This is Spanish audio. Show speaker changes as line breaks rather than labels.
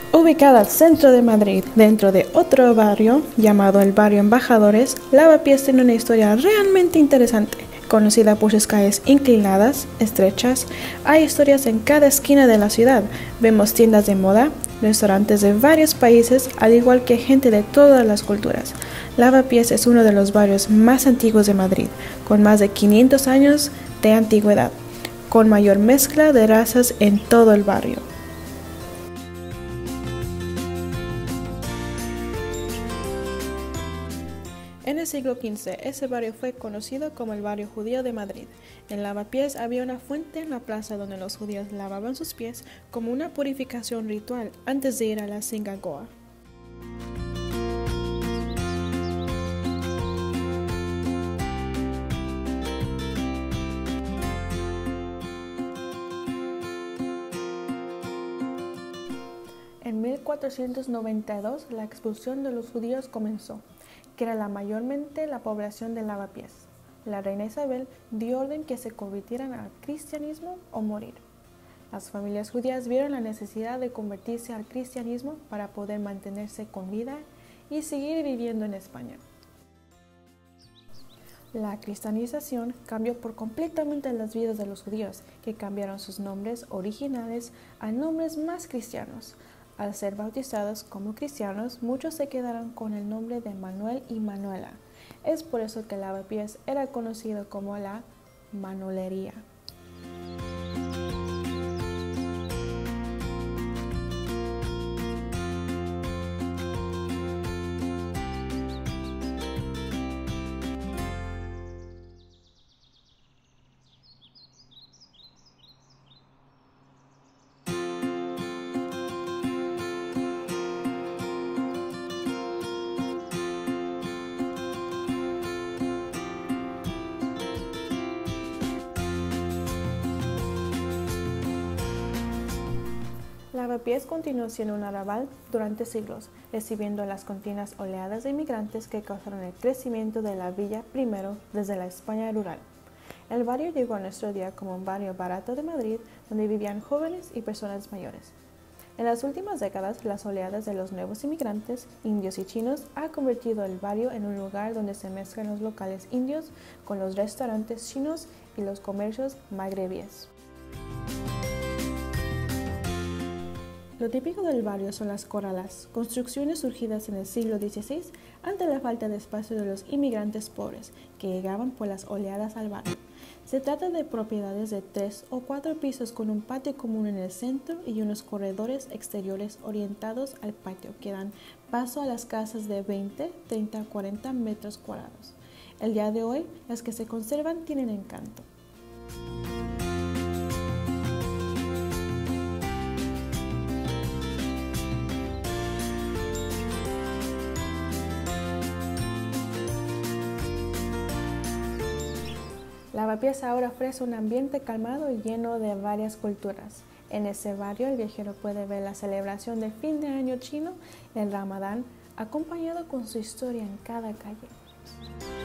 Ubicada al centro de Madrid, dentro de otro barrio llamado el barrio Embajadores, Lavapiés tiene una historia realmente interesante. Conocida por sus calles inclinadas, estrechas, hay historias en cada esquina de la ciudad. Vemos tiendas de moda, restaurantes de varios países, al igual que gente de todas las culturas. Lavapiés es uno de los barrios más antiguos de Madrid, con más de 500 años de antigüedad, con mayor mezcla de razas en todo el barrio. En el siglo XV, ese barrio fue conocido como el barrio judío de Madrid. En Lavapiés había una fuente en la plaza donde los judíos lavaban sus pies como una purificación ritual antes de ir a la sinagoga. En 1492, la expulsión de los judíos comenzó, que era mayormente la población de Lavapiés. La reina Isabel dio orden que se convirtieran al cristianismo o morir. Las familias judías vieron la necesidad de convertirse al cristianismo para poder mantenerse con vida y seguir viviendo en España. La cristianización cambió por completamente las vidas de los judíos, que cambiaron sus nombres originales a nombres más cristianos. Al ser bautizados como cristianos, muchos se quedaron con el nombre de Manuel y Manuela. Es por eso que Lavapiés era conocido como la Manuelería. Lavapiés continuó siendo un arrabal durante siglos, recibiendo las continuas oleadas de inmigrantes que causaron el crecimiento de la villa primero desde la España rural. El barrio llegó a nuestro día como un barrio barato de Madrid, donde vivían jóvenes y personas mayores. En las últimas décadas, las oleadas de los nuevos inmigrantes, indios y chinos, ha convertido el barrio en un lugar donde se mezclan los locales indios con los restaurantes chinos y los comercios magrebíes. Lo típico del barrio son las corralas, construcciones surgidas en el siglo XVI ante la falta de espacio de los inmigrantes pobres que llegaban por las oleadas al barrio. Se trata de propiedades de 3 o 4 pisos con un patio común en el centro y unos corredores exteriores orientados al patio que dan paso a las casas de 20, 30 o 40 metros cuadrados. El día de hoy, las que se conservan tienen encanto. Lavapiés ahora ofrece un ambiente calmado y lleno de varias culturas. En ese barrio el viajero puede ver la celebración de fin de año chino, el Ramadán, acompañado con su historia en cada calle.